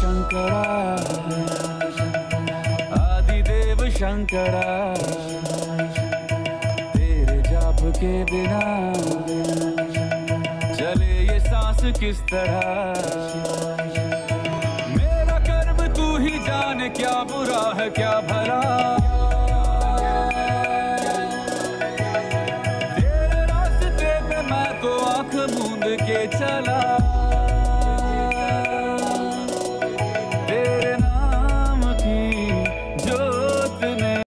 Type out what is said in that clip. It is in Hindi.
शंकरा, आदिदेव शंकरा, तेरे जाप के बिना चले ये सांस किस तरह। मेरा कर्म तू ही जाने, क्या बुरा है क्या भला, तेरे रास्ते पे मैं तो आंख मूंद के चला।